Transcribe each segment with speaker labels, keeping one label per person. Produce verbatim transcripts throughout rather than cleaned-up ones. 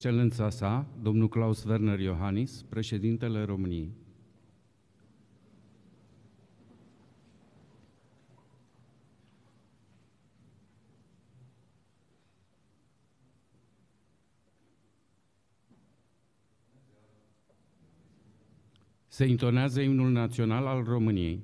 Speaker 1: Excelența sa, domnul Klaus Werner Iohannis, președintele României. Se intonează imnul național al României.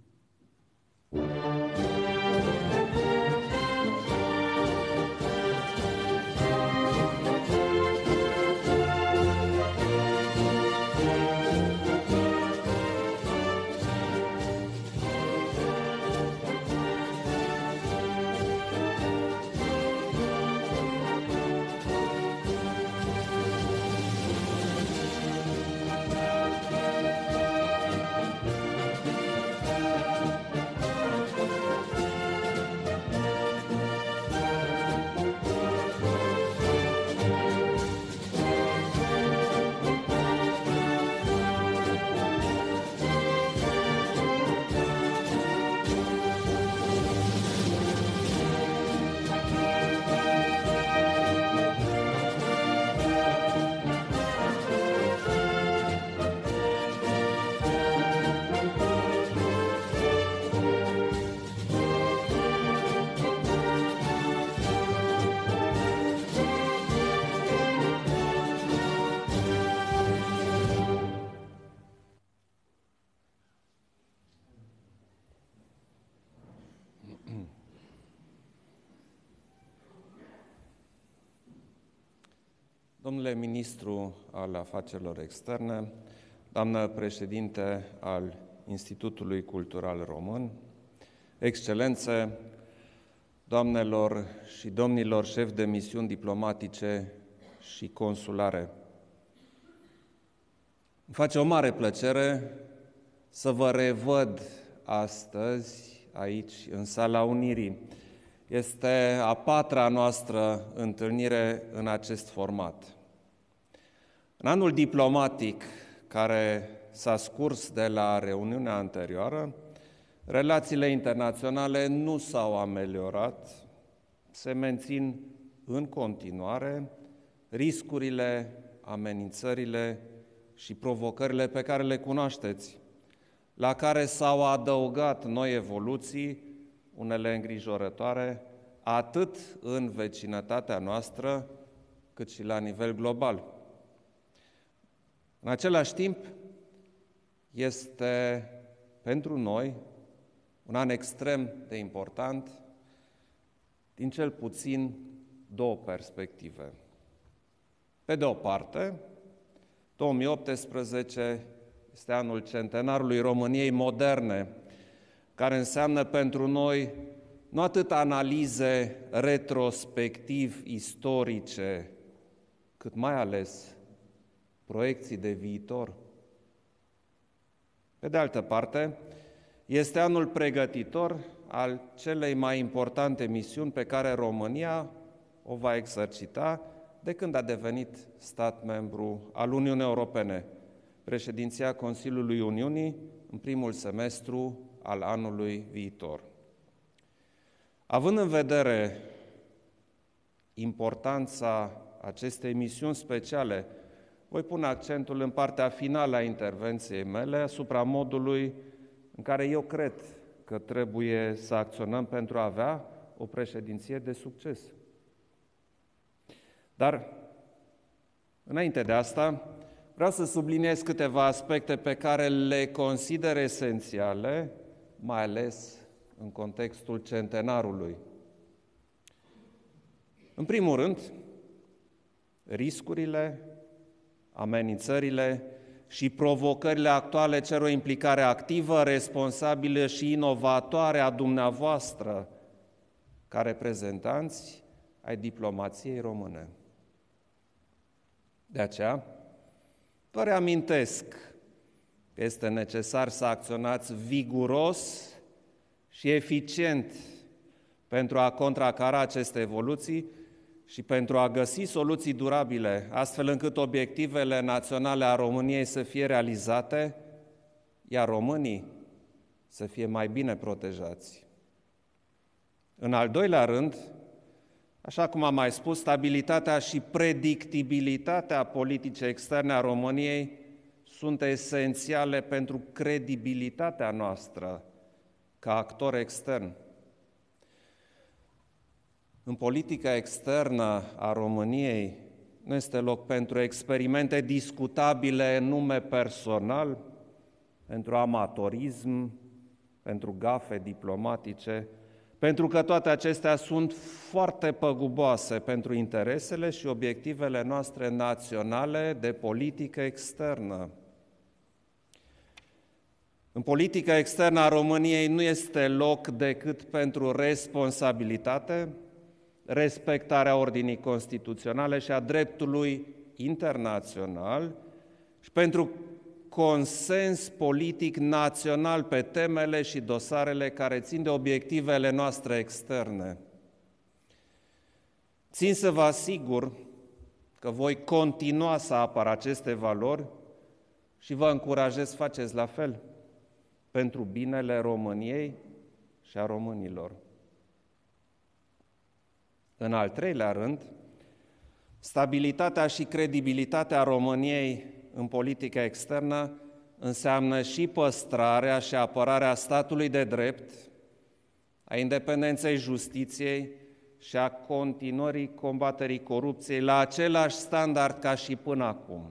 Speaker 2: Domnule Ministru al Afacerilor Externe, doamnă președinte al Institutului Cultural Român, Excelențe, doamnelor și domnilor șefi de misiuni diplomatice și consulare. Îmi face o mare plăcere să vă revăd astăzi aici, în Sala Unirii. Este a patra noastră întâlnire în acest format. În anul diplomatic care s-a scurs de la reuniunea anterioară, relațiile internaționale nu s-au ameliorat, se mențin în continuare riscurile, amenințările și provocările pe care le cunoașteți, la care s-au adăugat noi evoluții, unele îngrijorătoare, atât în vecinătatea noastră, cât și la nivel global. În același timp, este pentru noi un an extrem de important, din cel puțin două perspective. Pe de o parte, două mii optsprezece este anul centenarului României moderne, care înseamnă pentru noi nu atât analize retrospectiv-istorice, cât mai ales proiecții de viitor. Pe de altă parte, este anul pregătitor al celei mai importante misiuni pe care România o va exercita de când a devenit stat membru al Uniunii Europene, președinția Consiliului Uniunii în primul semestru al anului viitor. Având în vedere importanța acestei misiuni speciale, voi pune accentul în partea finală a intervenției mele asupra modului în care eu cred că trebuie să acționăm pentru a avea o președinție de succes. Dar, înainte de asta, vreau să subliniez câteva aspecte pe care le consider esențiale, mai ales în contextul centenarului. În primul rând, riscurile, amenințările și provocările actuale cer o implicare activă, responsabilă și inovatoare a dumneavoastră ca reprezentanți ai diplomației române. De aceea, vă reamintesc că este necesar să acționați viguros și eficient pentru a contracara aceste evoluții și pentru a găsi soluții durabile, astfel încât obiectivele naționale a României să fie realizate, iar românii să fie mai bine protejați. În al doilea rând, Așa cum am mai spus, stabilitatea și predictibilitatea politicii externe a României sunt esențiale pentru credibilitatea noastră ca actor extern. În politica externă a României nu este loc pentru experimente discutabile în nume personal, pentru amatorism, pentru gafe diplomatice, pentru că toate acestea sunt foarte păguboase pentru interesele și obiectivele noastre naționale de politică externă. În politica externă a României nu este loc decât pentru responsabilitate, respectarea ordinii constituționale și a dreptului internațional și pentru consens politic național pe temele și dosarele care țin de obiectivele noastre externe. Țin să vă asigur că voi continua să apăr aceste valori și vă încurajez să faceți la fel pentru binele României și a românilor. În al treilea rând, stabilitatea și credibilitatea României în politica externă înseamnă și păstrarea și apărarea statului de drept, a independenței justiției și a continuării combaterii corupției la același standard ca și până acum.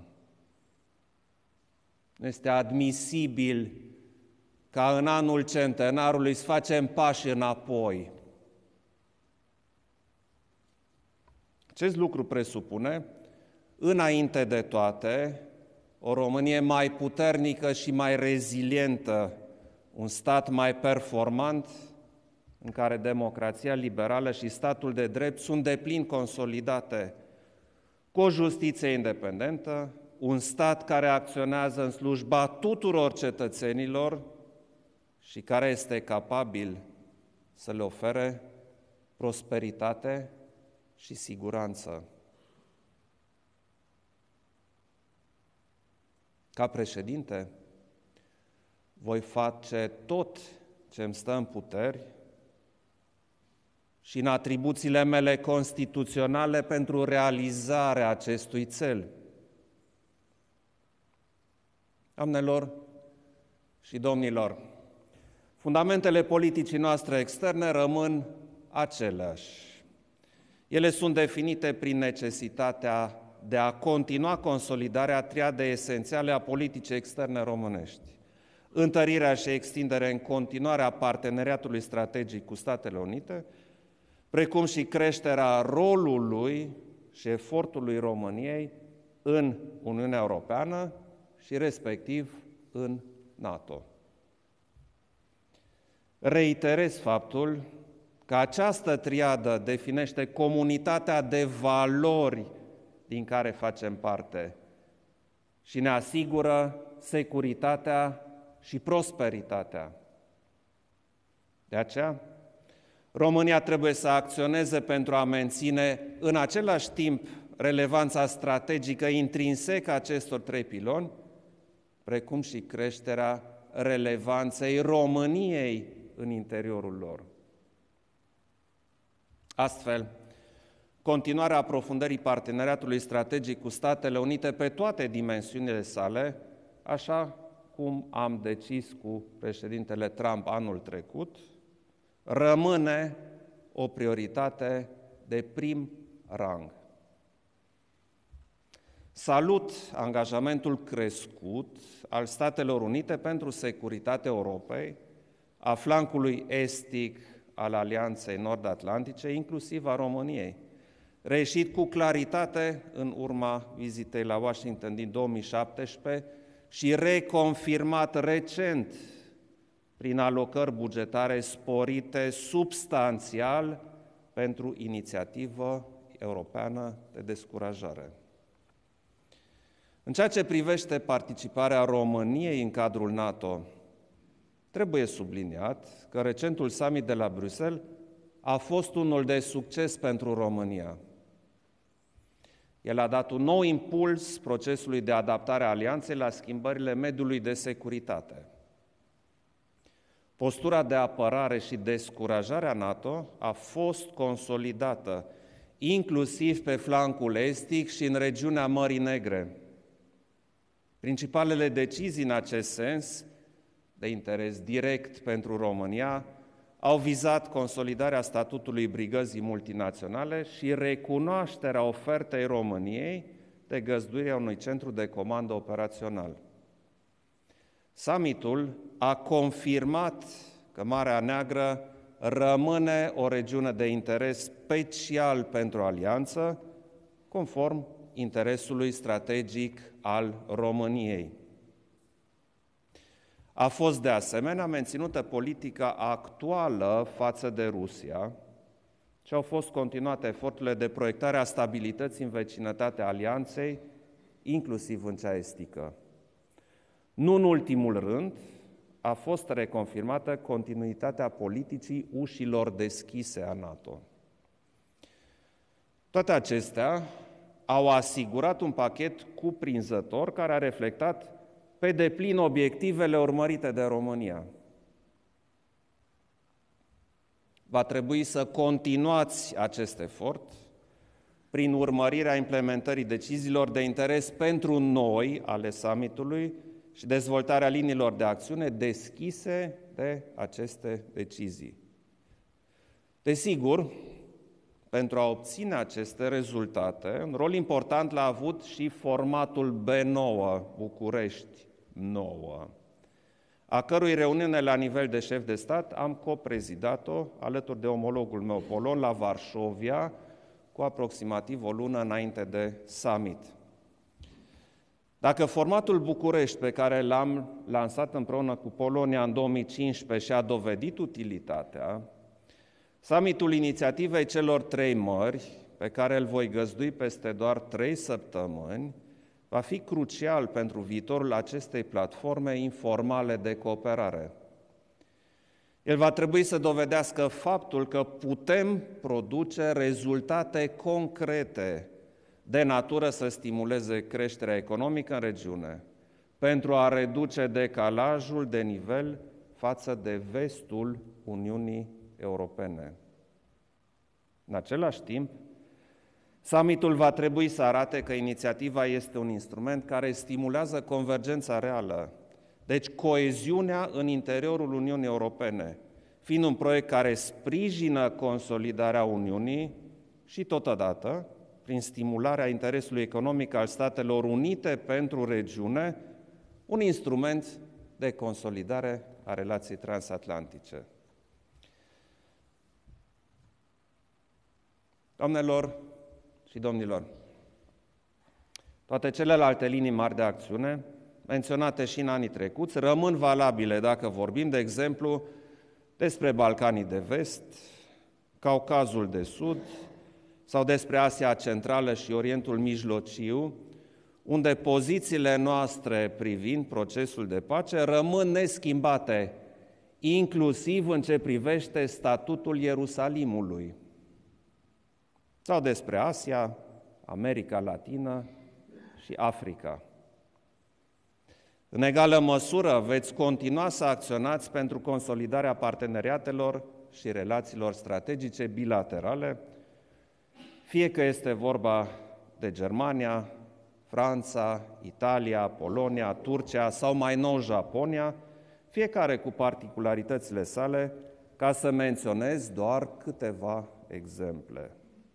Speaker 2: Nu este admisibil ca în anul centenarului să facem pași înapoi. Acest lucru presupune, înainte de toate, o Românie mai puternică și mai rezilientă, un stat mai performant, în care democrația liberală și statul de drept sunt deplin consolidate, cu o justiție independentă, un stat care acționează în slujba tuturor cetățenilor și care este capabil să le ofere prosperitate și siguranță. Ca președinte, voi face tot ce îmi stă în puteri și în atribuțiile mele constituționale pentru realizarea acestui cel. Doamnelor și domnilor, fundamentele politicii noastre externe rămân aceleași. Ele sunt definite prin necesitatea de a continua consolidarea triadei esențiale a politicii externe românești, întărirea și extinderea în continuare a parteneriatului strategic cu Statele Unite, precum și creșterea rolului și efortului României în Uniunea Europeană și respectiv în NATO. Reiterez faptul că această triadă definește comunitatea de valori din care facem parte și ne asigură securitatea și prosperitatea. De aceea, România trebuie să acționeze pentru a menține în același timp relevanța strategică intrinsecă a acestor trei piloni, precum și creșterea relevanței României în interiorul lor. Astfel, continuarea aprofundării parteneriatului strategic cu Statele Unite pe toate dimensiunile sale, așa cum am decis cu președintele Trump anul trecut, rămâne o prioritate de prim rang. Salut angajamentul crescut al Statelor Unite pentru securitatea Europei, a flancului estic al Alianței Nord-Atlantice, inclusiv a României, reieșit cu claritate în urma vizitei la Washington din două mii șaptesprezece și reconfirmat recent prin alocări bugetare sporite substanțial pentru inițiativă europeană de descurajare. În ceea ce privește participarea României în cadrul NATO, trebuie subliniat că recentul summit de la Bruxelles a fost unul de succes pentru România. El a dat un nou impuls procesului de adaptare a alianței la schimbările mediului de securitate. Postura de apărare și descurajare a NATO a fost consolidată, inclusiv pe flancul estic și în regiunea Mării Negre. Principalele decizii în acest sens, de interes direct pentru România, au vizat consolidarea statutului brigăzii multinaționale și recunoașterea ofertei României de găzduirea unui centru de comandă operațional. Summitul a confirmat că Marea Neagră rămâne o regiune de interes special pentru alianță, conform interesului strategic al României. A fost de asemenea menținută politica actuală față de Rusia și au fost continuate eforturile de proiectare a stabilității în vecinătatea alianței, inclusiv în cea estică. Nu în ultimul rând, a fost reconfirmată continuitatea politicii ușilor deschise a NATO. Toate acestea au asigurat un pachet cuprinzător care a reflectat pe deplin obiectivele urmărite de România. Va trebui să continuați acest efort prin urmărirea implementării deciziilor de interes pentru noi ale summitului și dezvoltarea liniilor de acțiune deschise de aceste decizii. Desigur, pentru a obține aceste rezultate, un rol important l-a avut și formatul B nouă, București nouă, a cărui reuniune la nivel de șef de stat am coprezidat-o alături de omologul meu polon la Varșovia, cu aproximativ o lună înainte de summit. Dacă formatul București, pe care l-am lansat împreună cu Polonia în două mii cincisprezece și-a dovedit utilitatea, summitul inițiativei celor trei mări, pe care îl voi găzdui peste doar trei săptămâni, va fi crucial pentru viitorul acestei platforme informale de cooperare. El va trebui să dovedească faptul că putem produce rezultate concrete de natură să stimuleze creșterea economică în regiune, pentru a reduce decalajul de nivel față de vestul Uniunii Europene. În același timp, summitul va trebui să arate că inițiativa este un instrument care stimulează convergența reală, deci coeziunea în interiorul Uniunii Europene, fiind un proiect care sprijină consolidarea Uniunii și totodată, prin stimularea interesului economic al Statelor Unite pentru regiune, un instrument de consolidare a relației transatlantice. Doamnelor și domnilor, toate celelalte linii mari de acțiune, menționate și în anii trecuți, rămân valabile dacă vorbim, de exemplu, despre Balcanii de Vest, Caucazul de Sud sau despre Asia Centrală și Orientul Mijlociu, unde pozițiile noastre privind procesul de pace rămân neschimbate, inclusiv în ce privește statutul Ierusalimului, sau despre Asia, America Latină și Africa. În egală măsură, veți continua să acționați pentru consolidarea parteneriatelor și relațiilor strategice bilaterale, fie că este vorba de Germania, Franța, Italia, Polonia, Turcia sau mai nou Japonia, fiecare cu particularitățile sale, ca să menționez doar câteva exemple.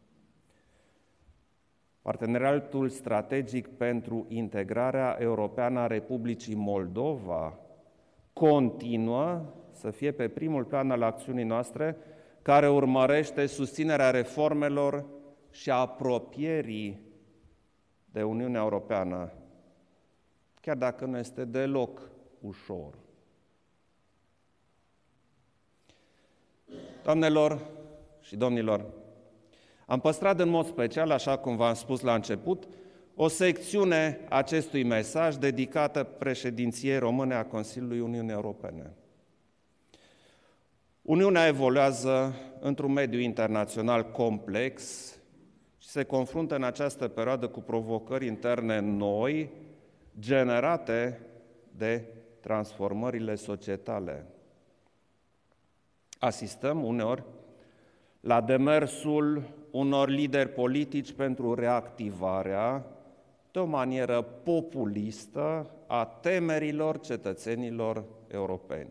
Speaker 2: Parteneriatul strategic pentru integrarea europeană a Republicii Moldova continuă să fie pe primul plan al acțiunii noastre, care urmărește susținerea reformelor și apropierii de Uniunea Europeană, chiar dacă nu este deloc ușor. Doamnelor și domnilor, am păstrat în mod special, așa cum v-am spus la început, o secțiune acestui mesaj dedicată președinției române a Consiliului Uniunii Europene. Uniunea evoluează într-un mediu internațional complex și se confruntă în această perioadă cu provocări interne noi, generate de transformările societale. Asistăm uneori la demersul unor lideri politici pentru reactivarea, de o manieră populistă, a temerilor cetățenilor europeni.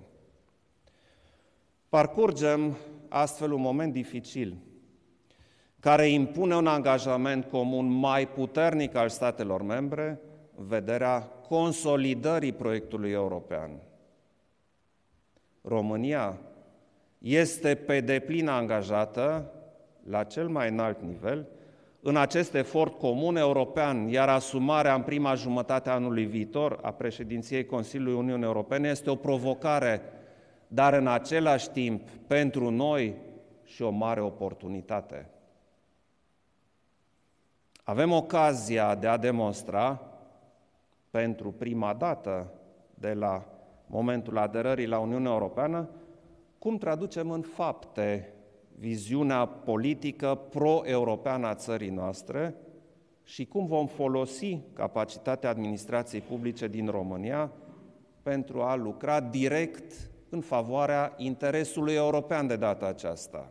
Speaker 2: Parcurgem astfel un moment dificil, care impune un angajament comun mai puternic al statelor membre în vederea consolidării proiectului european. România este pe deplin angajată, la cel mai înalt nivel, în acest efort comun european, iar asumarea în prima jumătate a anului viitor a președinției Consiliului Uniunii Europene este o provocare, dar în același timp pentru noi și o mare oportunitate. Avem ocazia de a demonstra, pentru prima dată de la momentul aderării la Uniunea Europeană, cum traducem în fapte viziunea politică pro-europeană a țării noastre și cum vom folosi capacitatea administrației publice din România pentru a lucra direct în favoarea interesului european de data aceasta.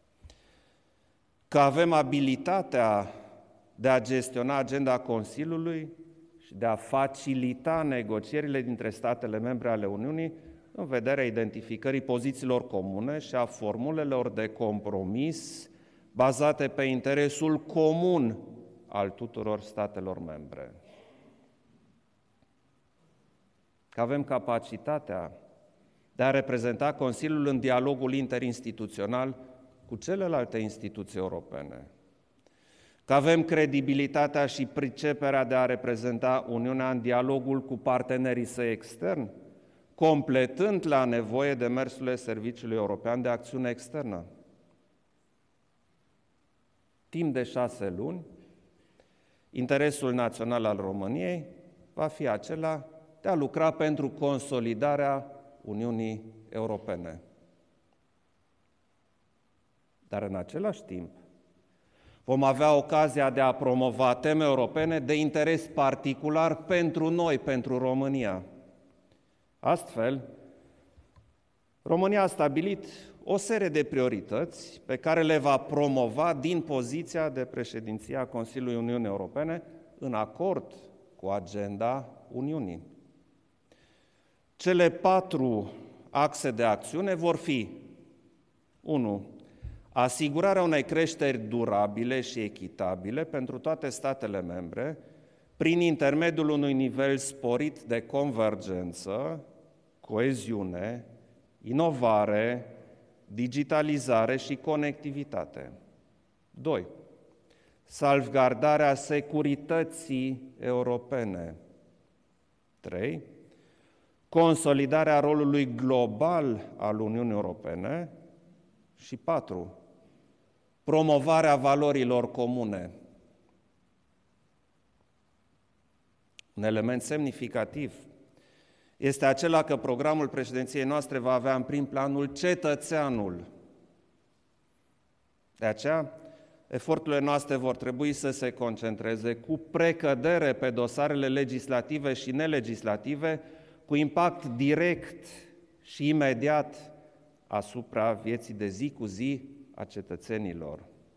Speaker 2: Că avem abilitatea de a gestiona agenda Consiliului și de a facilita negocierile dintre statele membre ale Uniunii în vederea identificării pozițiilor comune și a formulelor de compromis bazate pe interesul comun al tuturor statelor membre. Că avem capacitatea de a reprezenta Consiliul în dialogul interinstituțional cu celelalte instituții europene. Că avem credibilitatea și priceperea de a reprezenta Uniunea în dialogul cu partenerii săi externi, completând la nevoie demersurile Serviciului European de Acțiune Externă. Timp de șase luni, interesul național al României va fi acela de a lucra pentru consolidarea Uniunii Europene. Dar în același timp, vom avea ocazia de a promova teme europene de interes particular pentru noi, pentru România. Astfel, România a stabilit o serie de priorități pe care le va promova din poziția de președinție a Consiliului Uniunii Europene în acord cu agenda Uniunii. Cele patru axe de acțiune vor fi unu. Asigurarea unei creșteri durabile și echitabile pentru toate statele membre, prin intermediul unui nivel sporit de convergență, coeziune, inovare, digitalizare și conectivitate. doi. Salvgardarea securității europene. trei. Consolidarea rolului global al Uniunii Europene. Și patru. Promovarea valorilor comune. Un element semnificativ este acela că programul președinției noastre va avea în prim planul cetățeanul. De aceea, eforturile noastre vor trebui să se concentreze cu precădere pe dosarele legislative și nelegislative, cu impact direct și imediat asupra vieții de zi cu zi a cetățenilor.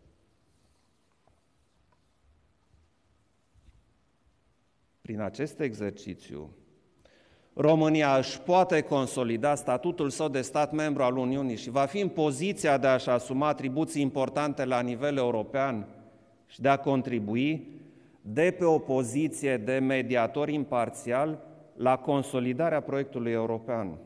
Speaker 2: Prin acest exercițiu, România își poate consolida statutul său de stat membru al Uniunii și va fi în poziția de a-și asuma atribuții importante la nivel european și de a contribui de pe o poziție de mediator imparțial la consolidarea proiectului european.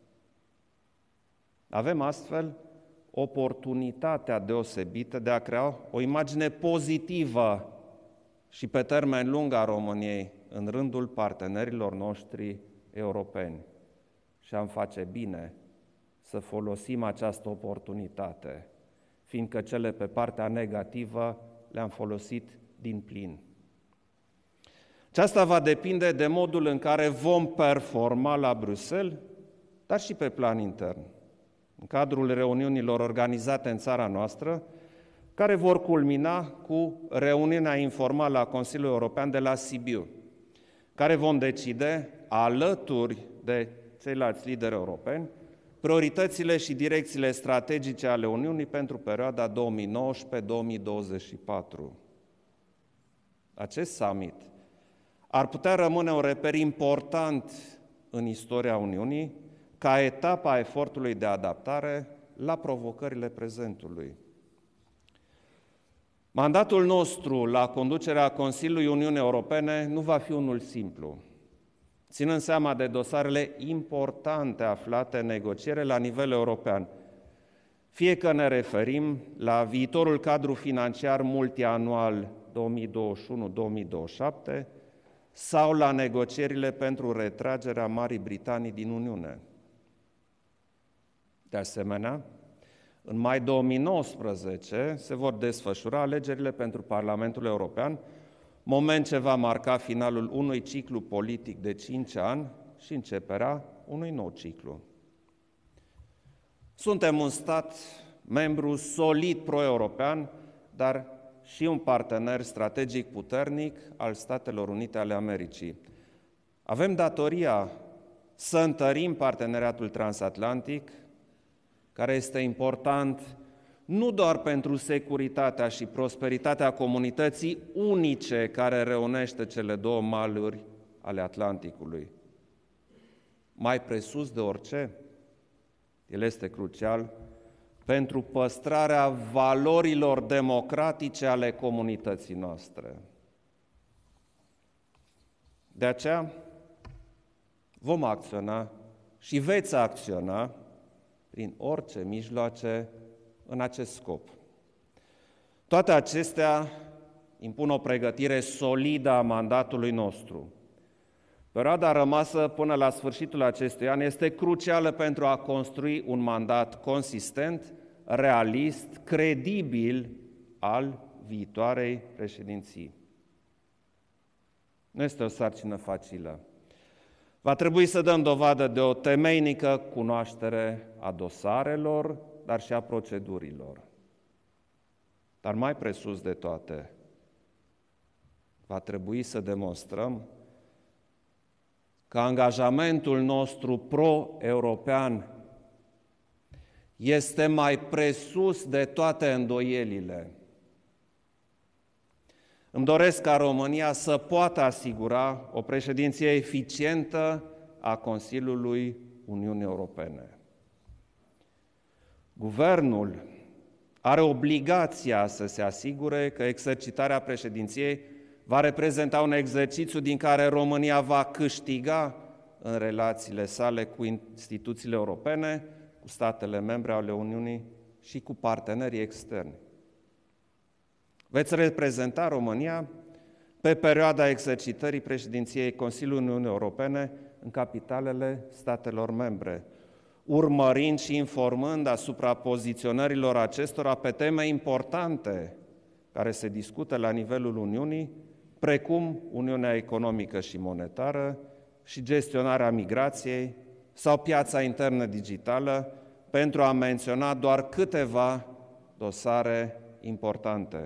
Speaker 2: Avem astfel oportunitatea deosebită de a crea o imagine pozitivă și pe termen lung a României în rândul partenerilor noștri europeni. Și am face bine să folosim această oportunitate, fiindcă cele pe partea negativă le-am folosit din plin. Aceasta va depinde de modul în care vom performa la Bruxelles, dar și pe plan intern, în cadrul reuniunilor organizate în țara noastră, care vor culmina cu reuniunea informală a Consiliului European de la Sibiu, care vom decide, alături de ceilalți lideri europeni, prioritățile și direcțiile strategice ale Uniunii pentru perioada două mii nouăsprezece două mii douăzeci și patru. Acest summit ar putea rămâne un reper important în istoria Uniunii ca etapă a efortului de adaptare la provocările prezentului. Mandatul nostru la conducerea Consiliului Uniunii Europene nu va fi unul simplu, ținând seama de dosarele importante aflate în negociere la nivel european, fie că ne referim la viitorul cadru financiar multianual două mii douăzeci și unu două mii douăzeci și șapte sau la negocierile pentru retragerea Marii Britanii din Uniune. De asemenea, în mai două mii nouăsprezece se vor desfășura alegerile pentru Parlamentul European, moment ce va marca finalul unui ciclu politic de cinci ani și începerea unui nou ciclu. Suntem un stat membru solid pro-european, dar și un partener strategic puternic al Statelor Unite ale Americii. Avem datoria să întărim parteneriatul transatlantic, care este important nu doar pentru securitatea și prosperitatea comunității unice care reunește cele două maluri ale Atlanticului. Mai presus de orice, el este crucial pentru păstrarea valorilor democratice ale comunității noastre. De aceea vom acționa și veți acționa prin orice mijloace în acest scop. Toate acestea impun o pregătire solidă a mandatului nostru. Perioada rămasă până la sfârșitul acestui an este crucială pentru a construi un mandat consistent, realist, credibil al viitoarei președinții. Nu este o sarcină facilă. Va trebui să dăm dovadă de o temeinică cunoaștere a dosarelor, dar și a procedurilor. Dar mai presus de toate, va trebui să demonstrăm că angajamentul nostru pro-european este mai presus de toate îndoielile. Îmi doresc ca România să poată asigura o președinție eficientă a Consiliului Uniunii Europene. Guvernul are obligația să se asigure că exercitarea președinției va reprezenta un exercițiu din care România va câștiga în relațiile sale cu instituțiile europene, cu statele membre ale Uniunii și cu partenerii externi. Veți reprezenta România pe perioada exercitării președinției Consiliului Uniunii Europene în capitalele statelor membre, urmărind și informând asupra poziționărilor acestora pe teme importante care se discută la nivelul Uniunii, precum Uniunea Economică și Monetară și gestionarea migrației sau piața internă digitală, pentru a menționa doar câteva dosare importante.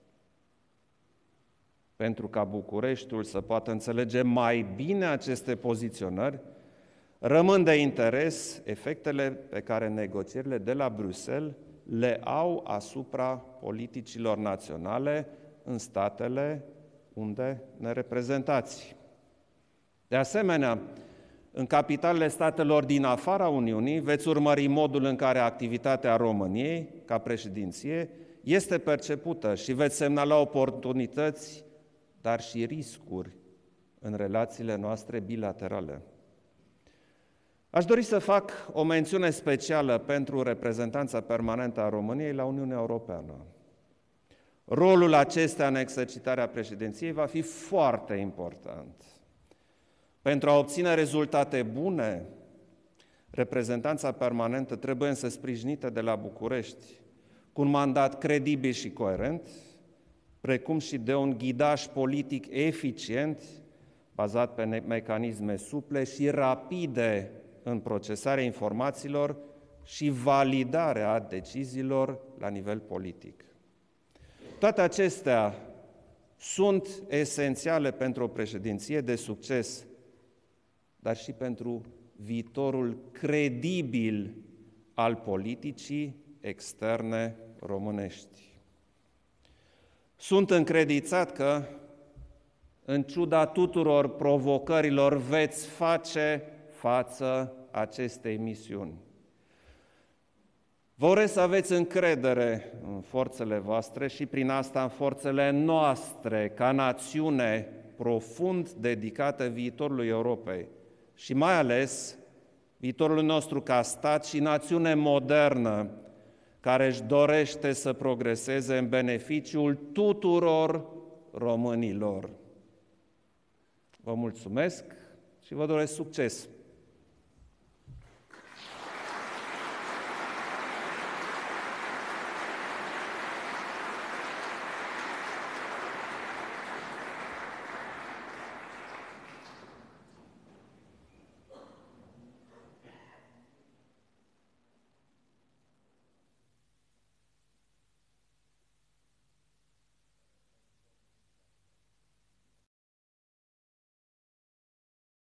Speaker 2: Pentru ca Bucureștiul să poată înțelege mai bine aceste poziționări, rămân de interes efectele pe care negocierile de la Bruxelles le au asupra politicilor naționale în statele unde ne reprezentați. De asemenea, în capitalele statelor din afara Uniunii veți urmări modul în care activitatea României, ca președinție, este percepută și veți semnala oportunități, dar și riscuri în relațiile noastre bilaterale. Aș dori să fac o mențiune specială pentru reprezentanța permanentă a României la Uniunea Europeană. Rolul acesta în exercitarea președinției va fi foarte important. Pentru a obține rezultate bune, reprezentanța permanentă trebuie însă sprijinită de la București, cu un mandat credibil și coerent, precum și de un ghidaj politic eficient, bazat pe mecanisme suple și rapide în procesarea informațiilor și validarea deciziilor la nivel politic. Toate acestea sunt esențiale pentru o președinție de succes, dar și pentru viitorul credibil al politicii externe românești. Sunt încredițat că, în ciuda tuturor provocărilor, veți face față acestei misiuni. Vă urez să aveți încredere în forțele voastre și prin asta în forțele noastre, ca națiune profund dedicată viitorului Europei și mai ales viitorul nostru ca stat și națiune modernă, care își dorește să progreseze în beneficiul tuturor românilor. Vă mulțumesc și vă doresc succes!